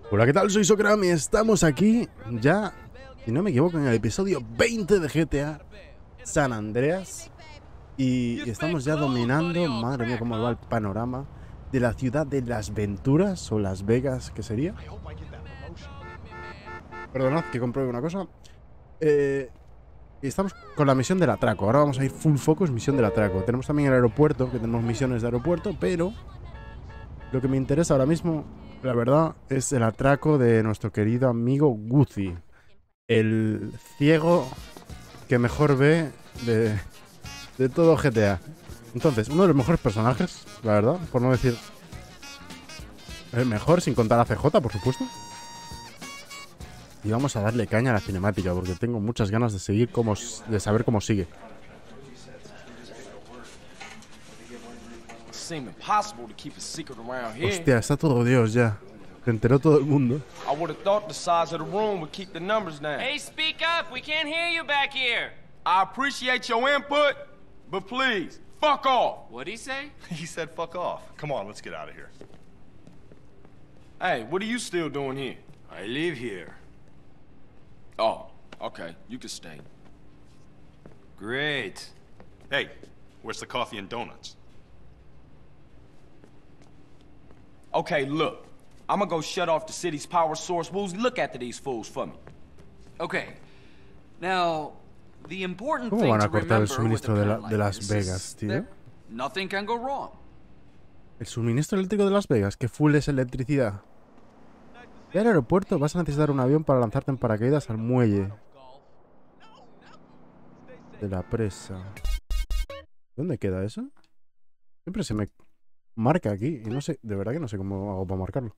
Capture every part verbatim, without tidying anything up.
Hola, ¿qué tal? Soy Socram y estamos aquí ya, si no me equivoco, en el episodio veinte de G T A San Andreas. Y estamos ya dominando, madre mía, cómo va el panorama de la ciudad de Las Venturas, o Las Vegas, ¿qué sería? Perdonad que compruebe una cosa. Eh, y estamos con la misión del atraco. Ahora vamos a ir full focus, misión del atraco. Tenemos también el aeropuerto, que tenemos misiones de aeropuerto, pero lo que me interesa ahora mismo, la verdad, es el atraco de nuestro querido amigo Guzzi, el ciego que mejor ve de, de todo G T A. Entonces, uno de los mejores personajes, la verdad, por no decir el mejor, sin contar a C J, por supuesto. Y vamos a darle caña a la cinemática, porque tengo muchas ganas de seguir cómo, de saber cómo sigue. Hostia, está todo Dios ya. Se enteró todo el mundo. Hey, speak up. We can't hear you back here. I appreciate your input, but please, fuck off. What'd he say? He said fuck off. Come on, let's get out of here. Hey, what are you still doing here? I live here. Oh, okay. You can stay. Great. Hey, where's the coffee and donuts? Okay, look. I'm gonna go shut off the city's power source. Woozy, look after these fools for me. Okay. Now, the important ¿Cómo thing van to a cortar el remember with a suministro de, la, plan de like Las this Vegas, is tío? that nothing can go wrong. El suministro eléctrico de Las Vegas, que full es electricidad. Y al aeropuerto vas a necesitar un avión para lanzarte en paracaídas al muelle de la presa. ¿Dónde queda eso? Siempre se me marca aquí y no sé, de verdad que no sé cómo hago para marcarlo.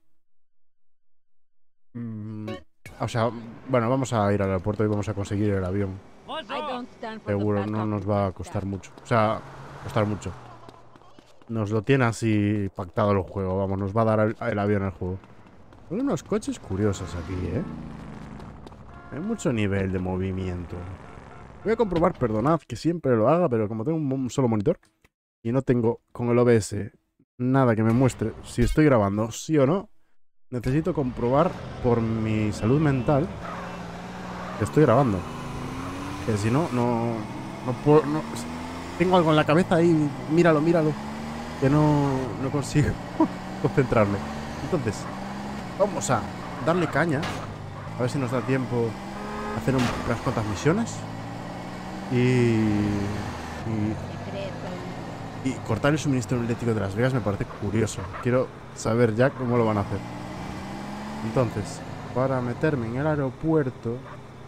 Mm, o sea, bueno, vamos a ir al aeropuerto y vamos a conseguir el avión. Seguro, no nos va a costar mucho. O sea, costar mucho. Nos lo tiene así pactado el juego, vamos, nos va a dar el, el avión al juego. Son unos coches curiosos aquí, ¿eh? Hay mucho nivel de movimiento. Voy a comprobar, perdonad que siempre lo haga, pero como tengo un solo monitor y no tengo con el O B S nada que me muestre si estoy grabando sí o no, necesito comprobar por mi salud mental que estoy grabando. Que si no, no, no puedo... No, tengo algo en la cabeza ahí, míralo, míralo, que no, no consigo concentrarme. Entonces, vamos a darle caña, a ver si nos da tiempo a hacer un, unas cuantas misiones y, y, y cortar el suministro eléctrico de Las Vegas me parece curioso. Quiero saber ya cómo lo van a hacer. Entonces, para meterme en el aeropuerto,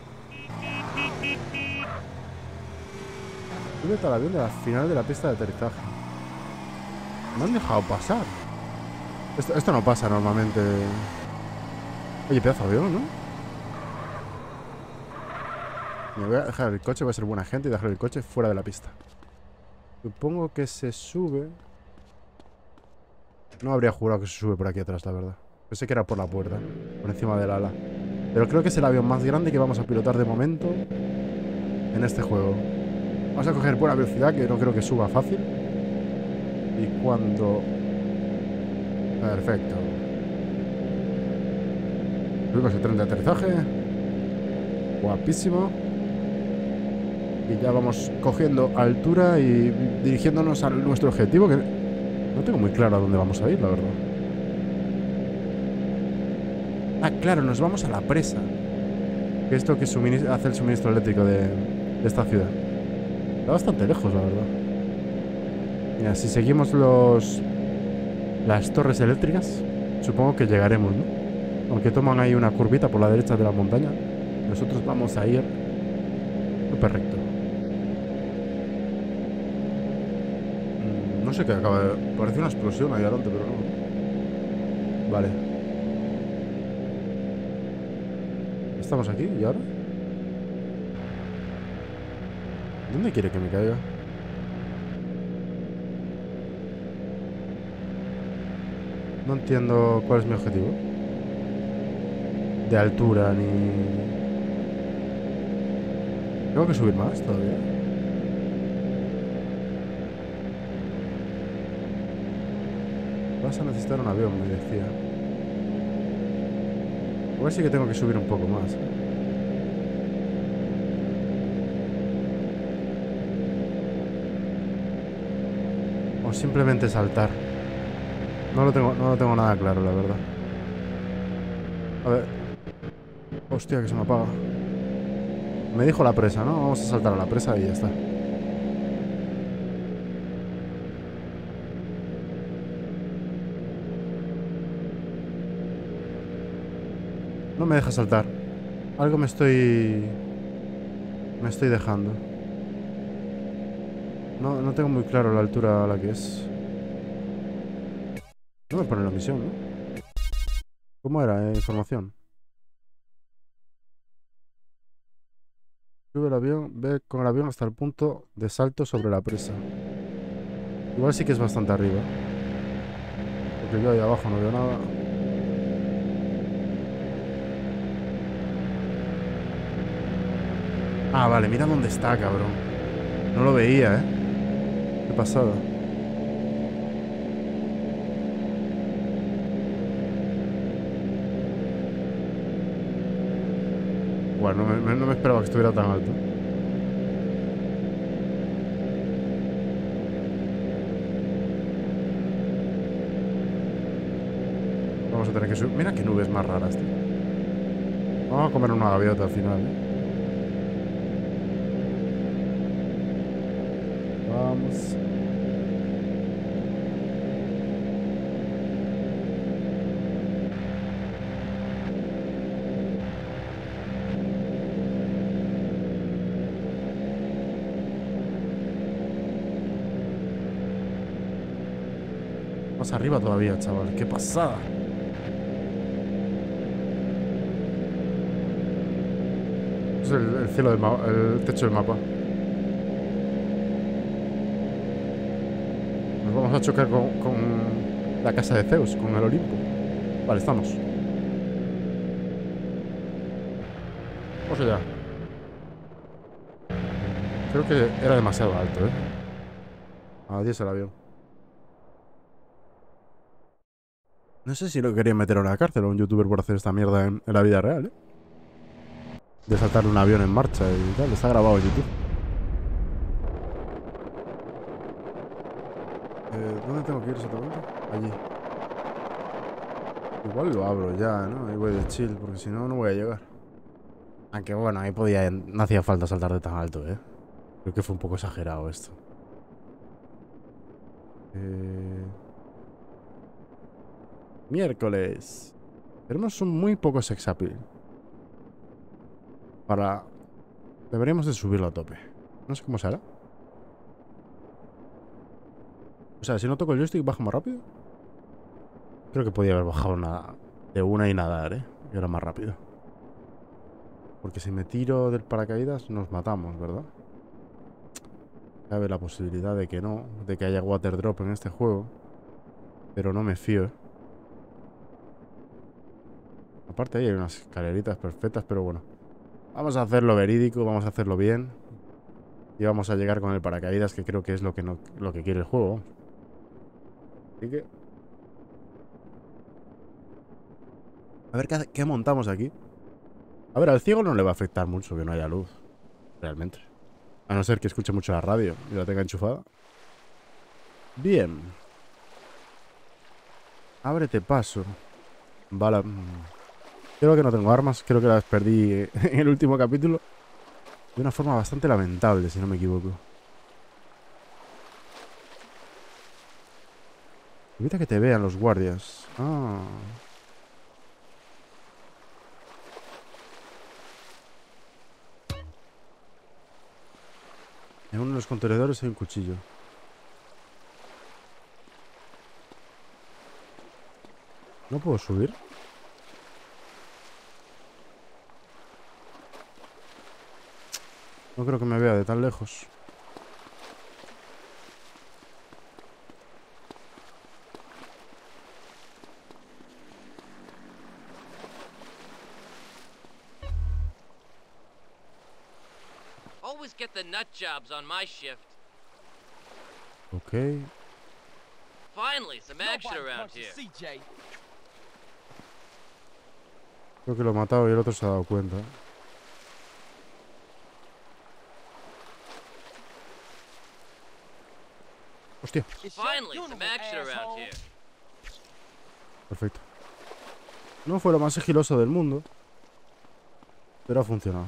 súbete al avión de la final de la pista de aterrizaje. Me han dejado pasar. Esto, esto no pasa normalmente. Oye, pedazo de avión, ¿no? Me voy a dejar el coche, voy a ser buena gente y dejar el coche fuera de la pista. Supongo que se sube. No habría jurado que se sube por aquí atrás, la verdad. Pensé que era por la puerta, por encima del ala. Pero creo que es el avión más grande que vamos a pilotar de momento en este juego. Vamos a coger buena velocidad, que no creo que suba fácil. Y cuando... Perfecto. Subimos el tren de aterrizaje. Guapísimo. Y ya vamos cogiendo altura y dirigiéndonos a nuestro objetivo, que no tengo muy claro a dónde vamos a ir, la verdad. Ah, claro, nos vamos a la presa, que es lo que hace el suministro eléctrico de, de esta ciudad. Está bastante lejos, la verdad. Mira, si seguimos los las torres eléctricas, supongo que llegaremos, ¿no? Aunque toman ahí una curvita por la derecha de la montaña, nosotros vamos a ir súper recto. Mm, no sé qué acaba de... Parece una explosión ahí adelante, pero no. Vale. Estamos aquí, ¿y ahora? ¿Dónde quiere que me caiga? No entiendo cuál es mi objetivo. De altura, ni... Tengo que subir más todavía. Vas a necesitar un avión, me decía. Igual sí que tengo que subir un poco más. O simplemente saltar. No lo tengo, no lo tengo nada claro, la verdad. A ver. Hostia, que se me apaga. Me dijo la presa, ¿no? Vamos a saltar a la presa y ya está. No me deja saltar. Algo me estoy... Me estoy dejando. No, no tengo muy claro la altura a la que es. No me pone la misión, ¿no? ¿Cómo era? Eh, información. Sube el avión, ve con el avión hasta el punto de salto sobre la presa. Igual sí que es bastante arriba. Porque yo ahí abajo no veo nada. Ah, vale, mira dónde está, cabrón. No lo veía, ¿eh? Qué pasada. Bueno, no me, no me esperaba que estuviera tan alto. Vamos a tener que subir. Mira qué nubes más raras, tío. Vamos a comer una gaviota al final, ¿eh? Vamos. Más arriba todavía, chaval. ¡Qué pasada! Es el, el cielo del mapa, el techo del mapa. Nos vamos a chocar con, con la casa de Zeus, con el Olimpo. Vale, estamos. Vamos allá. Creo que era demasiado alto, ¿eh? Adiós el avión. No sé si lo querían meter a una cárcel a un youtuber por hacer esta mierda en, en la vida real, ¿eh? De saltar un avión en marcha y tal. Está grabado en YouTube. Eh, ¿Dónde tengo que ir exactamente? Allí. Igual lo abro ya, ¿no? Ahí voy de chill, porque si no, no voy a llegar. Aunque bueno, ahí podía... No hacía falta saltar de tan alto, ¿eh? Creo que fue un poco exagerado esto. Eh... Miércoles. Tenemos un muy poco sex appeal. Para... Deberíamos de subirlo a tope. No sé cómo se hará. O sea, si no toco el joystick, ¿baja más rápido? Creo que podía haber bajado una... de una y nadar, ¿eh? Y ahora más rápido. Porque si me tiro del paracaídas, nos matamos, ¿verdad? Cabe la posibilidad de que no. De que haya water drop en este juego. Pero no me fío, ¿eh? Aparte ahí hay unas escaleritas perfectas, pero bueno. Vamos a hacerlo verídico, vamos a hacerlo bien. Y vamos a llegar con el paracaídas, que creo que es lo que, no, lo que quiere el juego. Así que... A ver qué, qué montamos aquí. A ver, al ciego no le va a afectar mucho que no haya luz. Realmente. A no ser que escuche mucho la radio y la tenga enchufada. Bien. Ábrete paso. Vale. Creo que no tengo armas. Creo que las perdí en el último capítulo. De una forma bastante lamentable, si no me equivoco. Evita que te vean los guardias. Ah. En uno de los contenedores hay un cuchillo. ¿No puedo subir? No creo que me vea de tan lejos. Always get the nut jobs on my shift. Ok. Finally, some action around here. C J. Creo que lo he matado y el otro se ha dado cuenta. Hostia. Finally, some action around here. Perfecto. No fue lo más sigiloso del mundo, pero ha funcionado.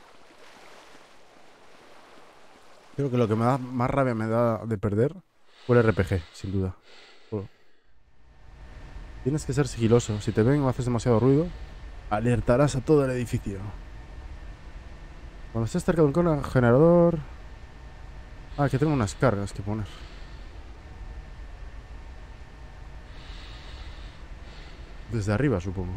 Creo que lo que me da más rabia me da de perder fue el R P G, sin duda. Oh. Tienes que ser sigiloso. Si te ven o haces demasiado ruido, alertarás a todo el edificio. Cuando estés cerca de un generador... Ah, que tengo unas cargas que poner. Desde arriba, supongo.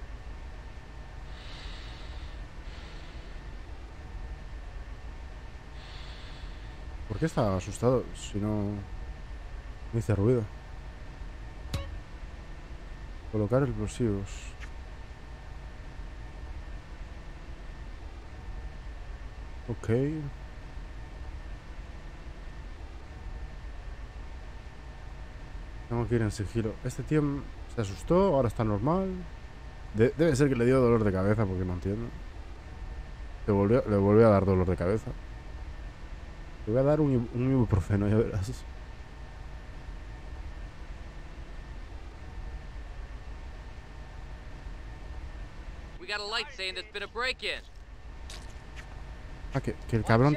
¿Por qué está asustado si no no hice ruido? Colocar explosivos. Ok. Tengo que ir en sigilo. Este tío se asustó, ahora está normal. De debe ser que le dio dolor de cabeza porque no entiendo. Le volvió, le volvió a dar dolor de cabeza. Le voy a dar un, un ibuprofeno, ya verás. We got a light saying there's been a break-in. Ah, que, que el cabrón...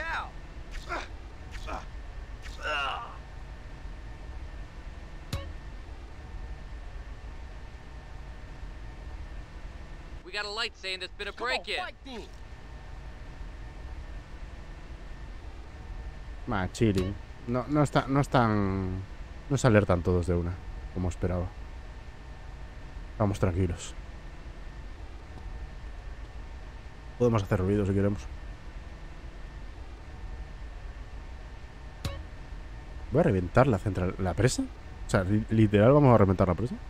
We got a light saying there's been a break-in. Ah, chilling. No, no está, no están... No se alertan todos de una, como esperaba. Vamos tranquilos. Podemos hacer ruido si queremos. Voy a reventar la central... ¿La presa? O sea, li literal vamos a reventar la presa.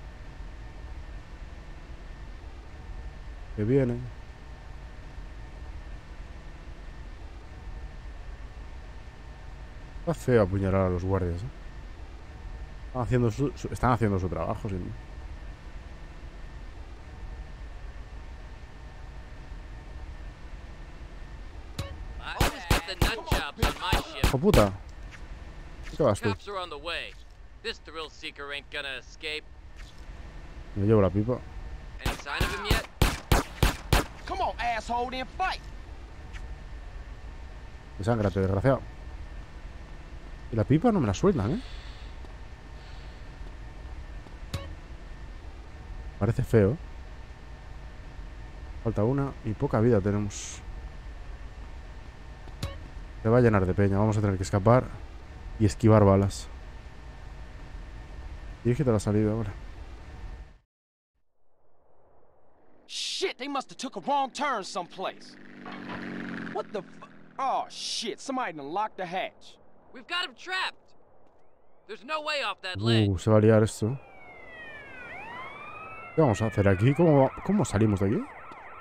Que viene. Está feo apuñalar a los guardias, ¿eh? Están haciendo su, su, están haciendo su trabajo, sin mí. ¡Oh, puta! ¿Qué vas tú? Me llevo la pipa. Desángrate, desgraciado. Y la pipa no me la sueltan, ¿eh? Parece feo. Falta una y poca vida tenemos. Se va a llenar de peña. Vamos a tener que escapar y esquivar balas. Dirígete a la salida ahora. Shit, they must have took a wrong turn someplace. What the fu- Oh shit, somebody done locked the hatch. We've got him trapped. There's no way off that ledge. Uh, se va a liar esto. ¿Qué vamos a hacer aquí? ¿Cómo, cómo salimos de aquí?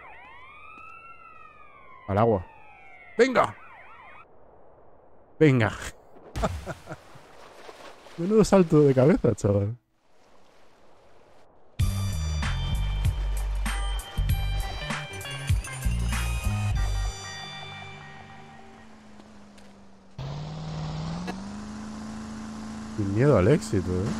Al agua. ¡Venga! ¡Venga! Menudo salto de cabeza, chaval. Sin miedo al éxito, ¿eh?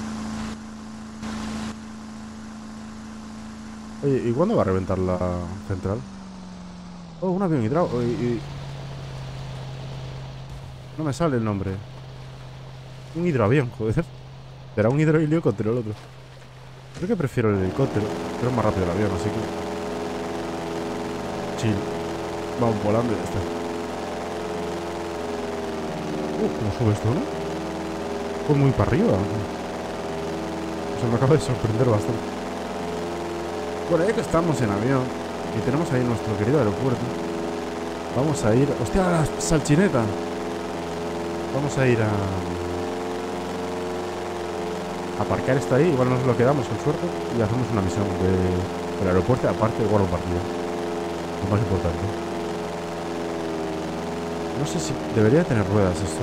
Oye, ¿y cuándo va a reventar la central? Oh, un avión hidráulico. Y, y... No me sale el nombre. Un hidroavión, joder. Será un hidrohelicóptero el otro. Creo que prefiero el helicóptero, pero es más rápido el avión, así que... Chill. Vamos volando y ya está. Uh, ¿cómo sube esto, no? Fue muy para arriba. O sea, me acaba de sorprender bastante. Bueno, ya que estamos en avión y tenemos ahí nuestro querido aeropuerto, vamos a ir... ¡Hostia, la salchineta! Vamos a ir a... aparcar esto ahí. Igual nos lo quedamos con suerte y hacemos una misión de... del aeropuerto, aparte de guardo partida. Lo más importante. No sé si... debería tener ruedas esto,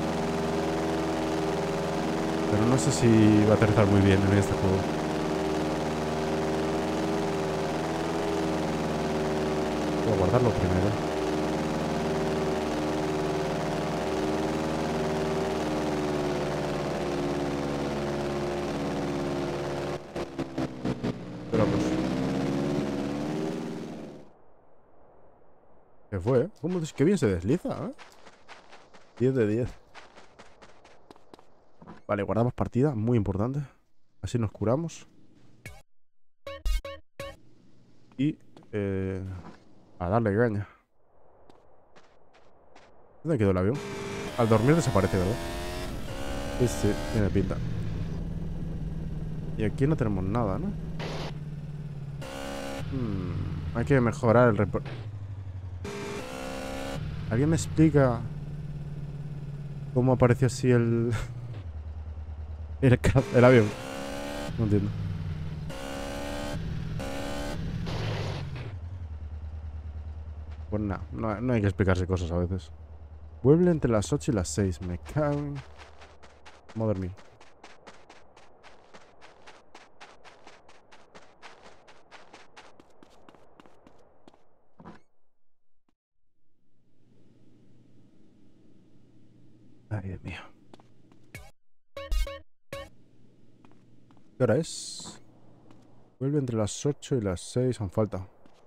pero no sé si va a aterrizar muy bien en este juego. Voy a guardarlo primero. Pero pues... ¿Qué fue? ¿Eh? ¿Cómo? Qué bien se desliza, ¿eh? diez de diez. Vale, guardamos partida, muy importante. Así nos curamos. Y eh, a darle caña. ¿Dónde quedó el avión? Al dormir desaparece, ¿verdad? Sí, sí, tiene pinta. Y aquí no tenemos nada, ¿no? Hmm, hay que mejorar el report. ¿Alguien me explica cómo apareció así el... el, el avión? No entiendo. Pues nada, no, no hay que explicarse cosas a veces. Vuelve entre las ocho y las seis. Me cago en... Vamos a dormir. Ay, Dios mío. ¿Qué hora es? Vuelve entre las ocho y las seis. Aún falta.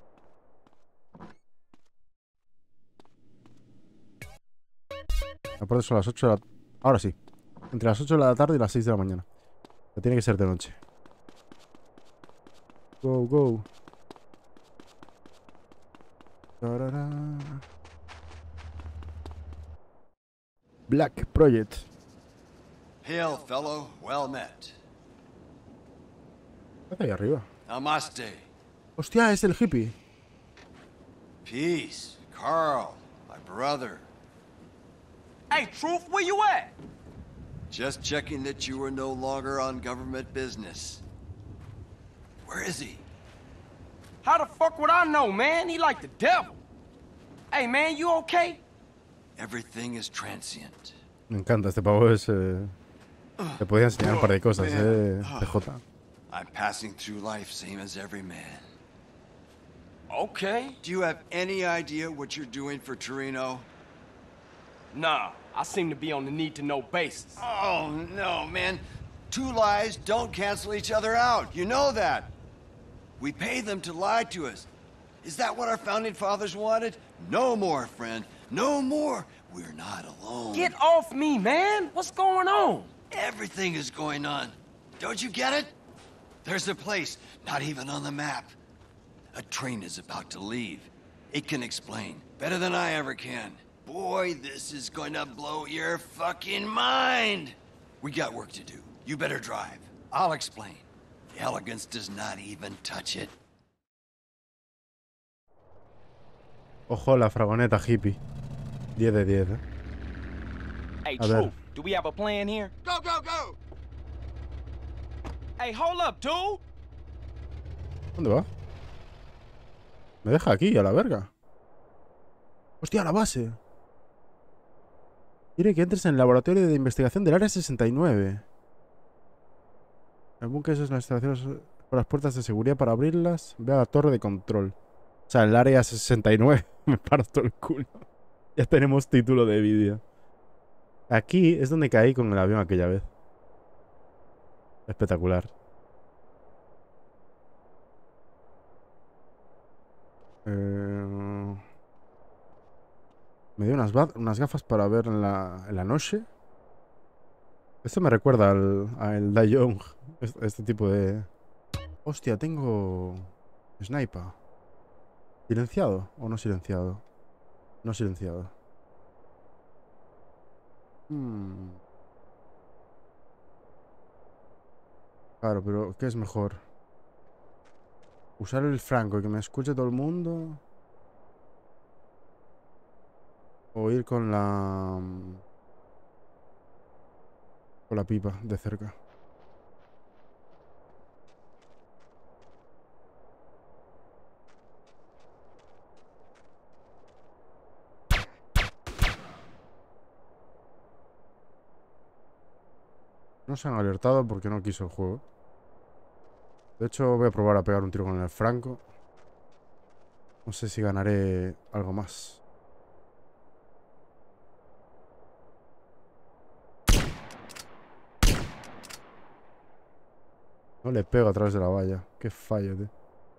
Aparte son las ocho de la... Ahora sí. Entre las ocho de la tarde y las seis de la mañana. Ya tiene que ser de noche. Go, go. Tarara. Black Project. Hail, fellow. Well met. ¿Qué hace ahí arriba? Namaste. Hostia, es el hippie. Peace. Carl, my brother. Hey, Truth, where you at? Just checking that you were no longer on government business. Where is he? How the fuck would I know, man? He like the devil. Hey, man, you okay? Everything is transient. Me encanta, este pavo es... Eh... Te podía enseñar un par de cosas, eh, C J. I'm passing through life same as every man. Okay. Do you have any idea what you're doing for Torino? Nah, I seem to be on the need-to-know basis. Oh, no, man. Two lies don't cancel each other out. You know that. We pay them to lie to us. Is that what our founding fathers wanted? No more, friend. No more. We're not alone. Get off me, man! What's going on? Everything is going on. Don't you get it? There's a place, not even on the map. A train is about to leave. It can explain better than I ever can. Boy, this is going to blow your fucking mind. We got work to do. You better drive. I'll explain. The elegance does not even touch it. Ojo, la fragoneta hippie. diez de diez, eh. Hey, A ver. Truth, do we have a plan here? Go, go, go! Hey, hold up, dude! ¿Dónde va? Me deja aquí, a la verga. Hostia, la base. Quiere que entres en el laboratorio de investigación del área sesenta y nueve. El búnker es las instalaciones por las puertas de seguridad para abrirlas. Ve a la torre de control. O sea, el área sesenta y nueve. Me parto el culo. Ya tenemos título de vídeo. Aquí es donde caí con el avión aquella vez. Espectacular. Eh... Me dio unas, unas gafas para ver en la, en la noche. Esto me recuerda al, al Da Young. Este, este tipo de... Hostia, tengo... Sniper. ¿Silenciado o no silenciado? No silenciado. Hmm. Claro, pero ¿qué es mejor? Usar el franco y que me escuche todo el mundo. O ir con la... Con la pipa de cerca. No se han alertado porque no quiso el juego. De hecho, voy a probar a pegar un tiro con el franco. No sé si ganaré algo más. No le pego a través de la valla. Qué fallo, tío.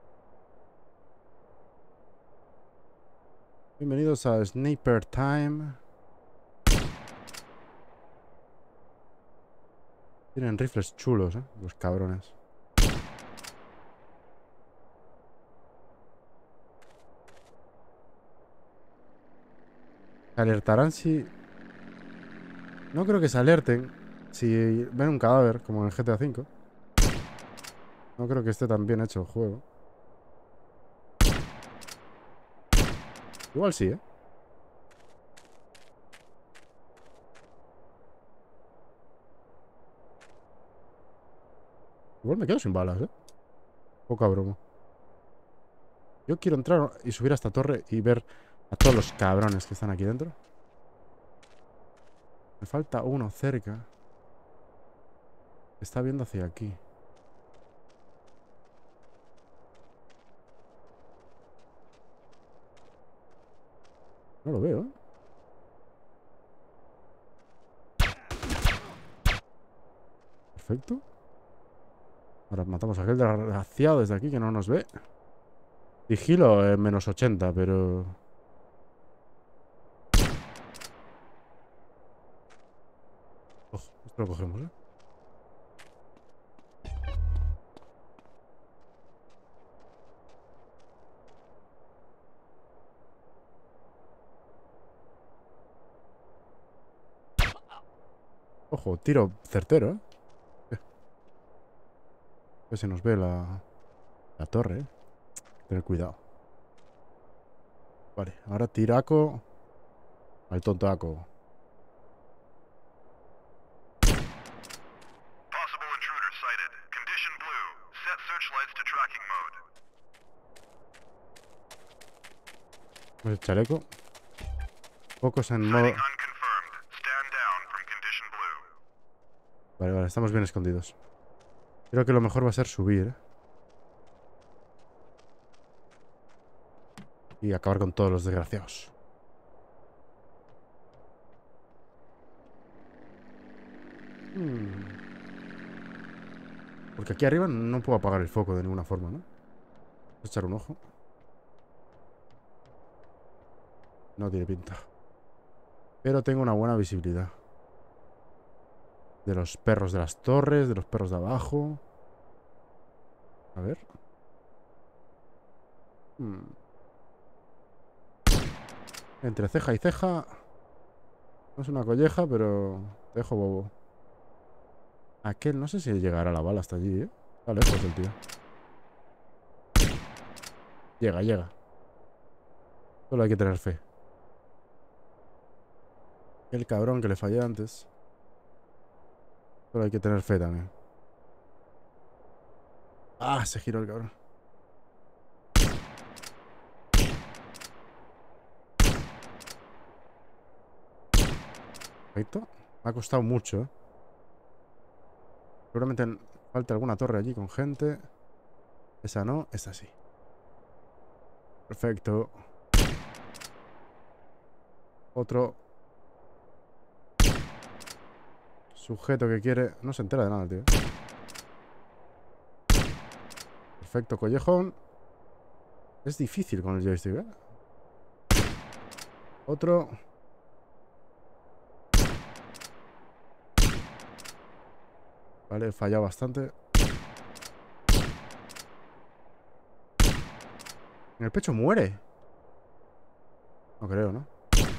Bienvenidos a Sniper Time. Tienen rifles chulos, eh. Los cabrones. Se alertarán si... No creo que se alerten si ven un cadáver, como en el G T A cinco. No creo que esté tan bien hecho el juego. Igual sí, ¿eh? Igual me quedo sin balas, ¿eh? Poca broma. Yo quiero entrar y subir a esta torre y ver a todos los cabrones que están aquí dentro. Me falta uno cerca. Está viendo hacia aquí. No lo veo, ¿eh? Perfecto. Ahora matamos a aquel desgraciado desde aquí que no nos ve. Sigilo en menos ochenta, pero... Ojo, esto lo cogemos, ¿eh? Ojo, tiro certero, ¿eh? A ver si nos ve la, la torre, ¿eh? Tener cuidado. Vale, ahora tiraco al tontaco. Possible intruder sighted. Condition blue. Set searchlights to tracking mode. El chaleco. Pocos en modo... Unconfirmed. Stand down from condition blue. Vale, vale, estamos bien escondidos. Creo que lo mejor va a ser subir, ¿eh? Y acabar con todos los desgraciados. Hmm. Porque aquí arriba no puedo apagar el foco de ninguna forma, ¿no? Voy a echar un ojo. No tiene pinta. Pero tengo una buena visibilidad. De los perros de las torres, de los perros de abajo. A ver. Hmm. Entre ceja y ceja. No es una colleja, pero te dejo bobo. Aquel, no sé si llegará la bala hasta allí, ¿eh? Está lejos el tío. Llega, llega. Solo hay que tener fe. El cabrón que le fallé antes. Solo hay que tener fe también. Ah, se giró el cabrón. Perfecto. Me ha costado mucho, ¿eh? Seguramente falta alguna torre allí con gente. Esa no, esa sí. Perfecto. Otro sujeto que quiere... No se entera de nada, tío. Perfecto, collejón. Es difícil con el joystick, ¿eh? Otro. Vale, he fallado bastante. En el pecho muere. No creo, ¿no?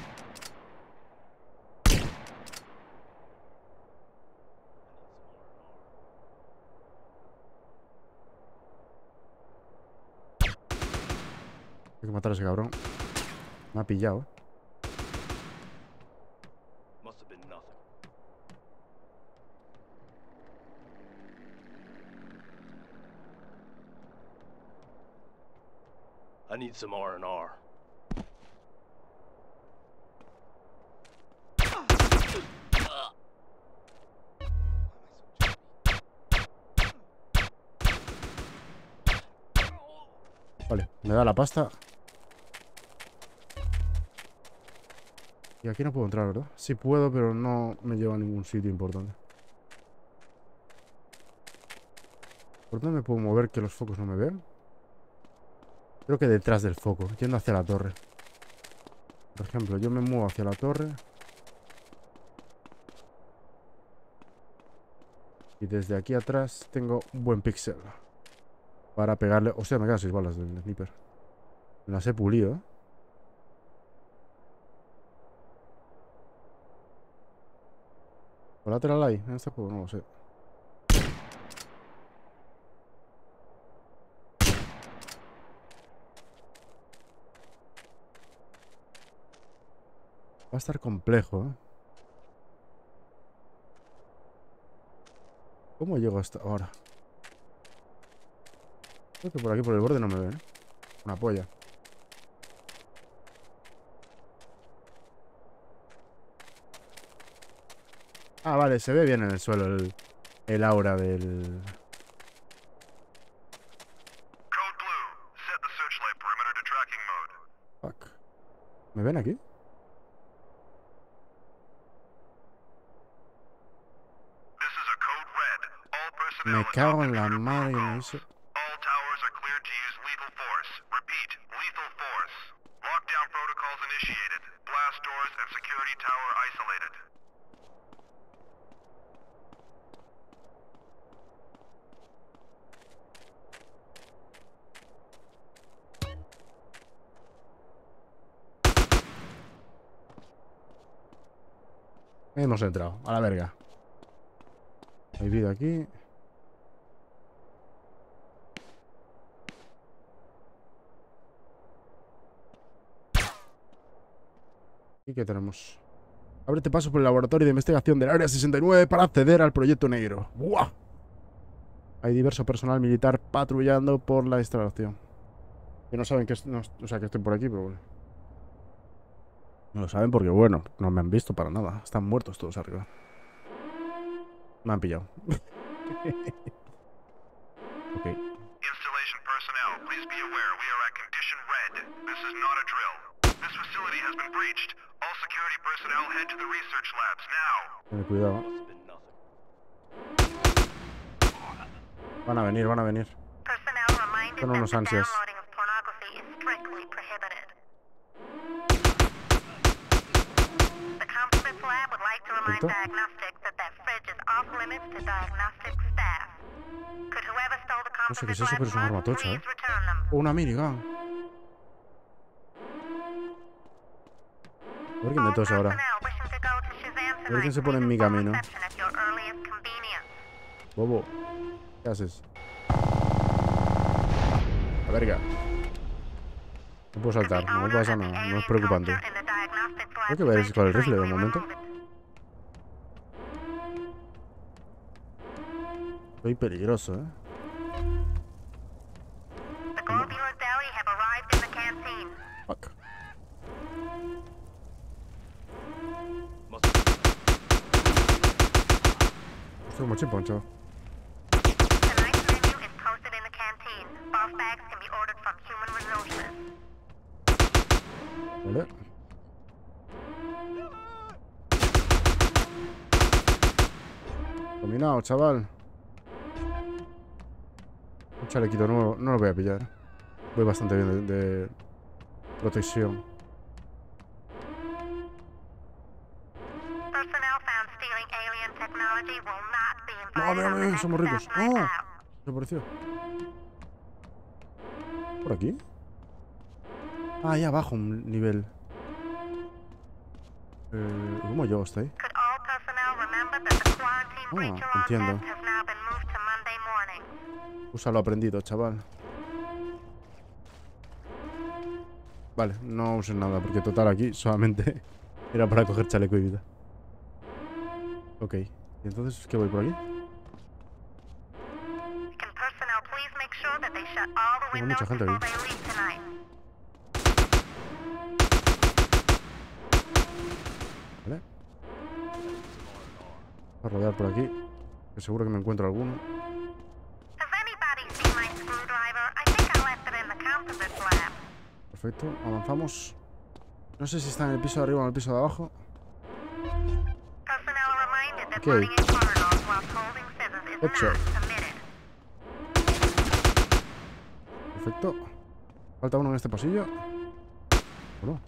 Hay que matar a ese cabrón. Me ha pillado, ¿eh? Must have been nothing. I need some R and R. Vale, me da la pasta. Y aquí no puedo entrar, ¿verdad? Sí puedo, pero no me lleva a ningún sitio importante. ¿Por dónde me puedo mover que los focos no me vean? Creo que detrás del foco, yendo hacia la torre. Por ejemplo, yo me muevo hacia la torre. Y desde aquí atrás tengo un buen píxel para pegarle... O sea, me quedan seis balas del sniper. Me las he pulido, ¿eh? ¿Colateral hay en este juego? No lo sé. Va a estar complejo, ¿eh? ¿Cómo llego hasta ahora? Creo que por aquí, por el borde, no me ven, ¿eh? Una polla. Ah, vale, se ve bien en el suelo el, el aura del... Code Blue, set the searchlight perimeter to tracking mode. Fuck. ¿Me ven aquí? This is a code red. All personnel Me adopt cago en la computer madre que me protocols. hizo. All towers are cleared to use lethal force. Repeat, lethal force. Lockdown protocols initiated. Blast doors and security tower isolated. Hemos entrado, a la verga. Hay vida aquí. ¿Y qué tenemos? Ábrete paso por el laboratorio de investigación del Área sesenta y nueve para acceder al proyecto negro. ¡Buah! Hay diverso personal militar patrullando por la instalación. Que no saben que, es, no, o sea, que estoy por aquí, pero bueno. No lo saben porque, bueno, no me han visto para nada. Están muertos todos arriba. Me han pillado. Ok. Installation personnel, please be aware we are at condition red. This is not a drill. This facility has been breached. All security personnel head to the research labs now. Ten cuidado. Van a venir, van a venir. Son unos ansias. ¿Perfecto? No sé qué es eso, pero es un arma tocha, ¿eh? O una minigun. A ver quién me tose ahora. A ver quién se pone en mi camino. Bobo, ¿qué haces? La verga. No puedo saltar, no pasa nada, no es preocupante. Creo que vais con el rifle de momento. Soy peligroso, ¿eh? Fuck. Hostia, como chip poncho. Vale. Dominado, chaval. Un chalequito nuevo. No lo voy a pillar. Voy bastante bien de, de protección. Madre mía, somos ricos. ¡Oh! Desapareció. ¿Por aquí? Ah, ahí abajo un nivel. Eh, ¿Cómo llego hasta ahí? Ah, entiendo. Usa lo aprendido, chaval. Vale, no uses nada, porque total aquí solamente era para coger chaleco y vida. Ok, ¿y entonces qué voy por aquí? Hay mucha gente aquí. Vale. Voy a rodear por aquí, que seguro que me encuentro alguno. Perfecto, avanzamos. No sé si está en el piso de arriba o en el piso de abajo. Ok. Headshot. Perfecto. Falta uno en este pasillo. ¿O no?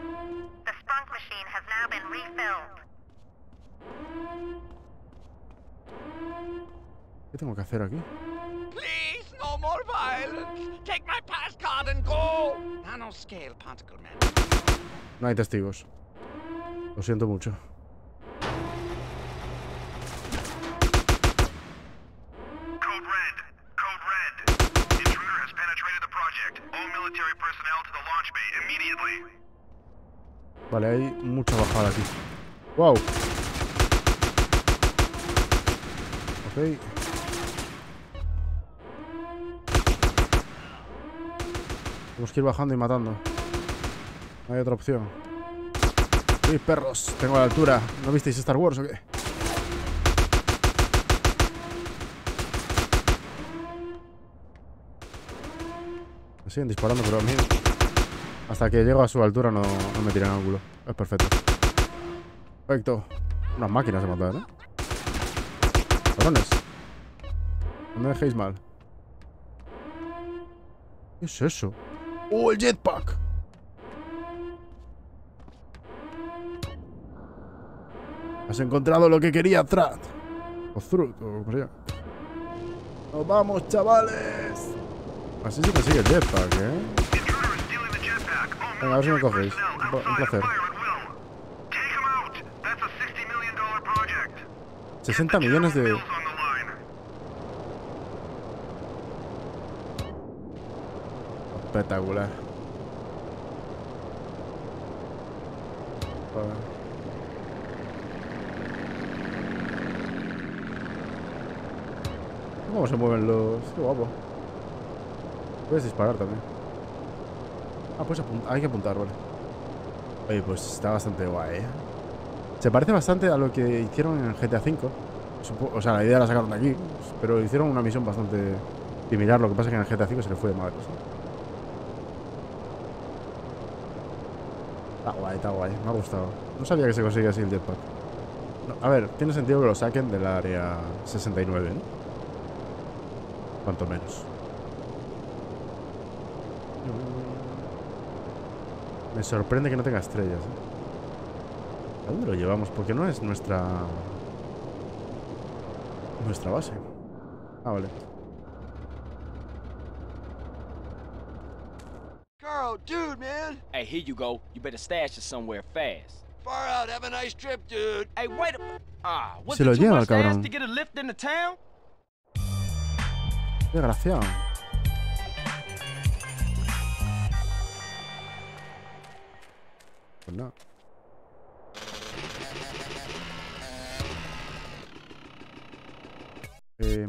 ¿Qué tengo que hacer aquí? Please, no more violence. Take my pass card and go. Nanoscale particle man. No hay testigos. Lo siento mucho. Code Red. Code Red. Intruder has penetrated the project. All military personnel to the launch bay immediately. Vale, hay mucha bajada aquí. Wow. Ok. Tenemos que ir bajando y matando. No hay otra opción. ¡Sí, perros! Tengo la altura. ¿No visteis Star Wars o qué? Me siguen disparando, pero a mí... Hasta que llego a su altura no, no me tiran ángulo. Es perfecto. Perfecto. Unas máquinas de matar, ¿eh? Cabrones. No me dejéis mal. ¿Qué es eso? ¡Oh, el jetpack! Has encontrado lo que quería, Trat. O Thrud, o como sea. ¡Nos vamos, chavales! Así se consigue el jetpack, ¿eh? Venga, a ver si me cogéis. Un, un placer. sesenta millones de... Espectacular. Joder. ¿Cómo se mueven los...? Qué guapo. Puedes disparar también. Ah, pues hay que apuntar, vale. Oye, pues está bastante guay, ¿eh? Se parece bastante a lo que hicieron en el G T A cinco. O sea, la idea la sacaron de aquí, pero hicieron una misión bastante similar. Lo que pasa es que en el G T A cinco se le fue de madre, ¿sí? Está guay, está guay, me ha gustado. No sabía que se conseguía así el jetpack. No, a ver, tiene sentido que lo saquen del área sesenta y nueve, ¿no? Cuanto menos. Me sorprende que no tenga estrellas, ¿eh? ¿A dónde lo llevamos? Porque no es nuestra... Nuestra base. Ah, vale. Carl, dude, man. Hey, here you go. You better stash it somewhere fast. Far out. Have a nice trip, dude. Hey, wait a... Ah, was Se it lo too lleva el much to ask cabrón. to get a lift into town? Desgraciado. Pues no. Eh,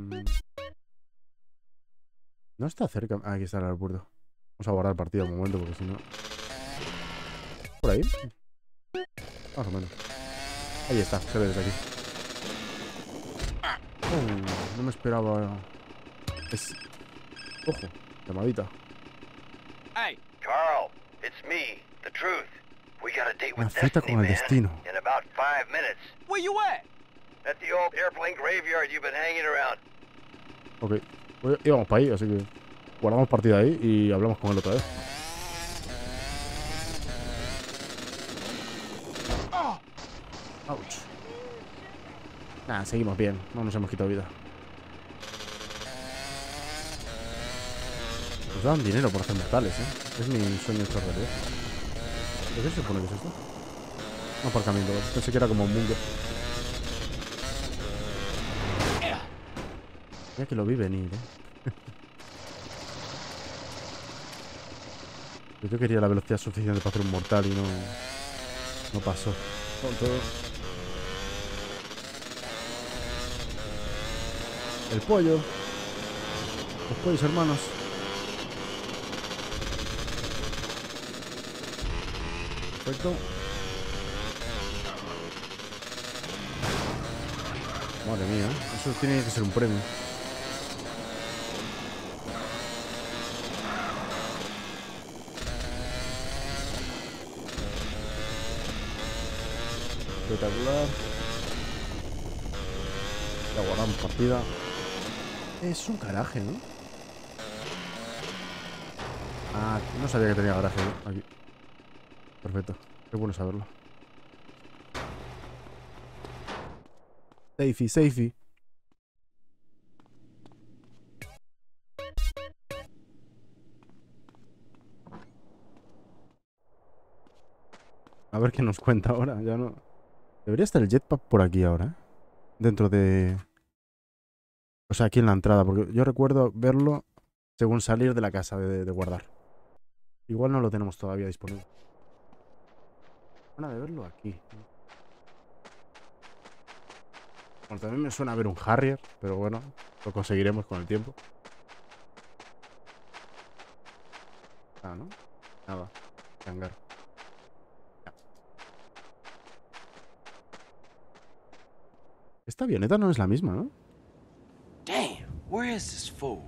no está cerca. Ah, aquí está el aeropuerto. Vamos a guardar el partido un momento porque si no... ¿Por ahí? Más o menos. Ahí está, se ve desde aquí. Oh, no me esperaba. Es... Ojo, llamadita. Hey, Carl, it's me, the truth. We got a date Una with cita Destiny, con el man. destino. In about five minutes. where you at? At the old airplane graveyard you've been hanging around. Ok. Pues íbamos para ahí, así que... Guardamos partida ahí y hablamos con él otra vez. Ouch. Nada, seguimos bien. No nos hemos quitado vida. Nos dan dinero por hacer mortales, ¿eh? Es mi sueño hecho realidad. ¿Qué se supone que es esto? Un aparcamiento, ¿vale? Pensé que era como un búnker. Ya que lo vi venir, ¿eh? Yo quería la velocidad suficiente para hacer un mortal y no... No pasó. Tonto. El pollo. Los pollos hermanos. Perfecto. Madre mía, eso tiene que ser un premio. Espectacular. Ya guardamos partida. Es un garaje, ¿no? Ah, no sabía que tenía garaje, ¿no? Aquí. Perfecto. Qué bueno saberlo. Safety, safety. A ver qué nos cuenta ahora. Ya no. Debería estar el jetpack por aquí ahora, ¿eh? Dentro de... O sea, aquí en la entrada. Porque yo recuerdo verlo según salir de la casa de, de guardar. Igual no lo tenemos todavía disponible. Suena de verlo aquí. Bueno, también me suena a ver un Harrier. Pero bueno, lo conseguiremos con el tiempo. Ah, ¿no? Nada. Hangar. Esta avioneta no es la misma, ¿no? Damn, where is this fool?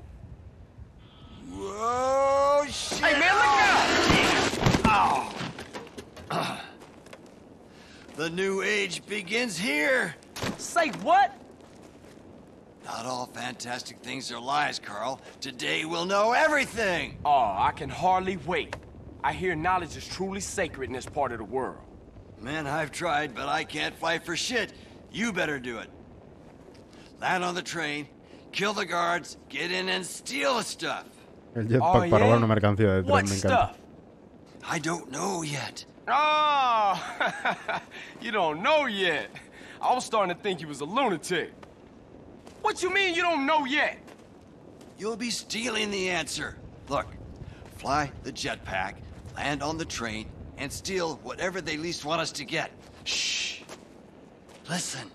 Whoa, shit! Hey, man, look out! Oh. The new age begins here. Say what? Not all fantastic things are lies, Carl. Today we'll know everything. Oh, I can hardly wait. I hear knowledge is truly sacred in this part of the world. Man, I've tried, but I can't fight for shit. You better do it. Land on the train, kill the guards, get in and steal the stuff. El jetpack Oh, para yeah? robar una mercancía de tren, What me encanta. stuff? I don't know yet. Oh, you don't know yet. I was starting to think you was a lunatic. What you mean you don't know yet? You'll be stealing the answer. Look, fly the jetpack, land on the train, and steal whatever they least want us to get. Shh. Listen.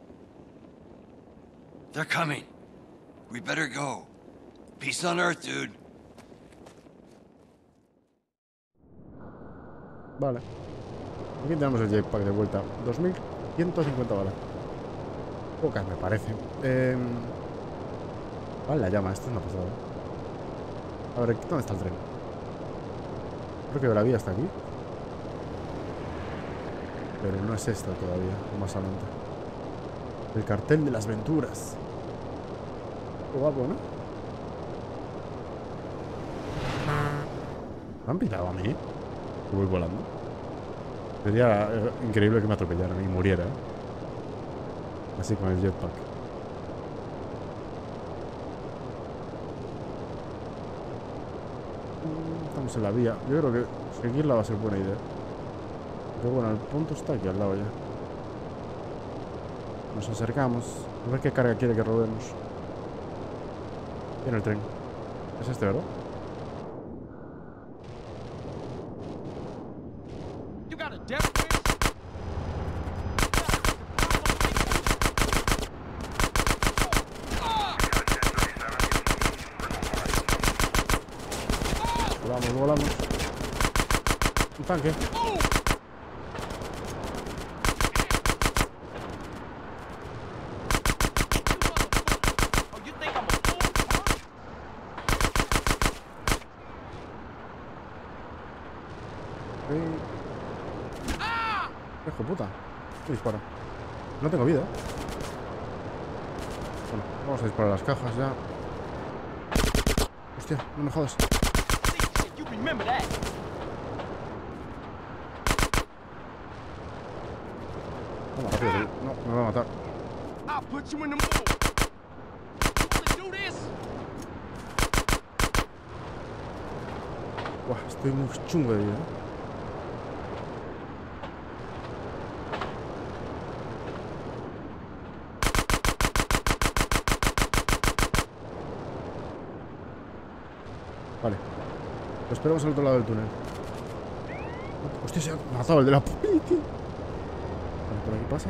They're coming. We better go. Peace on Earth, dude. Vale. Aquí tenemos el jetpack de vuelta. dos mil ciento cincuenta balas. Pocas, me parece. Eh... Vale, la llama. Esto es una pasada. A ver, ¿dónde está el tren? Creo que la vía está aquí. Pero no es esta todavía. Más adelante. El cartel de las venturas. Qué guapo, ¿no? ¿Me han pitado a mí? Que voy volando. Sería eh, increíble que me atropellaran y muriera, ¿eh? Así con el jetpack. Estamos en la vía. Yo creo que seguirla va a ser buena idea. Pero bueno, el punto está aquí al lado ya. Nos acercamos. A ver qué carga quiere que robemos. Viene el tren. Es este, ¿verdad? You got a death wish? Volamos, volamos. Un tanque. Oh, you think I'm a fool? Sí. Hijo de puta. ¿Qué dispara? No tengo vida. Bueno, vamos a disparar las cajas ya. Hostia, no me jodas. You remember that? Vamos rápido, tío. No, me va a matar. I'll put you in the mood. You wanna do this? Buah, estoy muy chungo de vida, ¿eh? Vale. Lo esperamos al otro lado del túnel. Hostia, se ha matado el de la policía. Vale, por aquí pasa.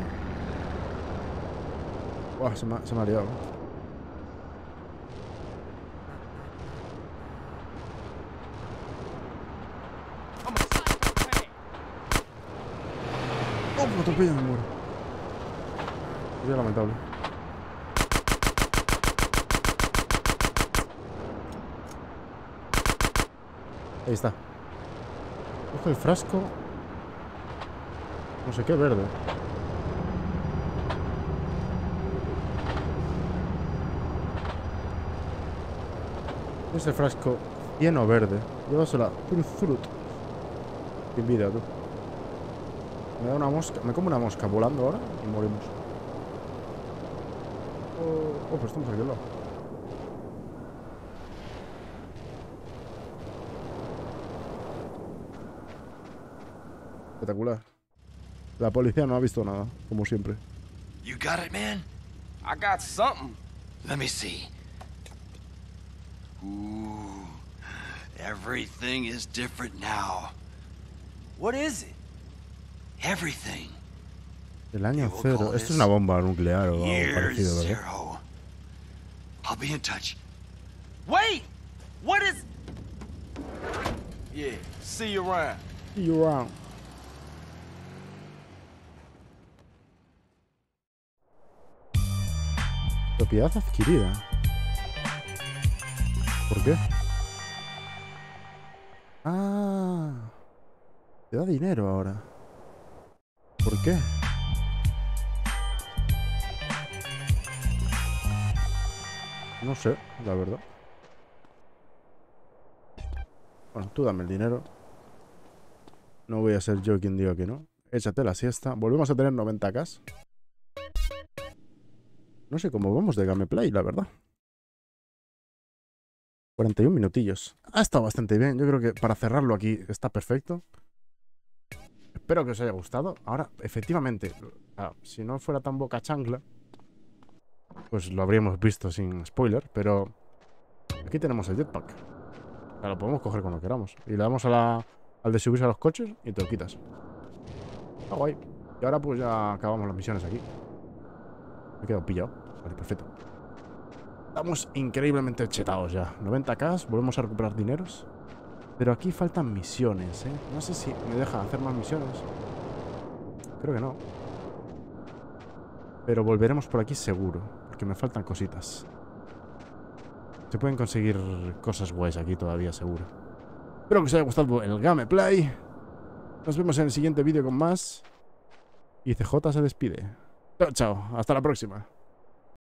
Buah, se me ha, se me ha liado. I'm a psychopath. ¡Oh, me atropella, me muero! Sería lamentable. Ahí está. Coge el frasco. No sé qué, verde. Es el frasco lleno verde. Llévasela. Frut. Qué envidia, tú. Me da una mosca. Me como una mosca volando ahora y morimos. Oh, oh pues estamos aquí al lado. Espectacular. La policía no ha visto nada, como siempre. You got it, man? I got something. Let me see. Ooh, everything is different now. What is it? Everything. El año cero. Esto es una bomba nuclear o algo Year parecido, ¿verdad? zero. I'll be in touch. Wait! What is... Yeah, see you around. See you around. Propiedad adquirida. ¿Por qué? Ah. Te da dinero ahora. ¿Por qué? No sé, la verdad. Bueno, tú dame el dinero. No voy a ser yo quien diga que no. Échate la siesta. Volvemos a tener noventa K. No sé cómo vamos de gameplay, la verdad. cuarenta y un minutillos. Ha estado bastante bien. Yo creo que para cerrarlo aquí está perfecto. Espero que os haya gustado. Ahora, efectivamente, ah, si no fuera tan boca chancla, pues lo habríamos visto sin spoiler. Pero aquí tenemos el jetpack. O sea, lo podemos coger cuando queramos. Y le damos a la, al de subirse a los coches y te lo quitas. Está guay. Y ahora pues ya acabamos las misiones aquí. Me he quedado pillado. Vale, perfecto. Estamos increíblemente chetados ya. noventa K, volvemos a recuperar dineros. Pero aquí faltan misiones, ¿eh? No sé si me deja hacer más misiones. Creo que no. Pero volveremos por aquí seguro, porque me faltan cositas. Se pueden conseguir cosas guays aquí todavía, seguro. Espero que os haya gustado el gameplay. Nos vemos en el siguiente vídeo con más. Y C J se despide. Chao, chao. Hasta la próxima.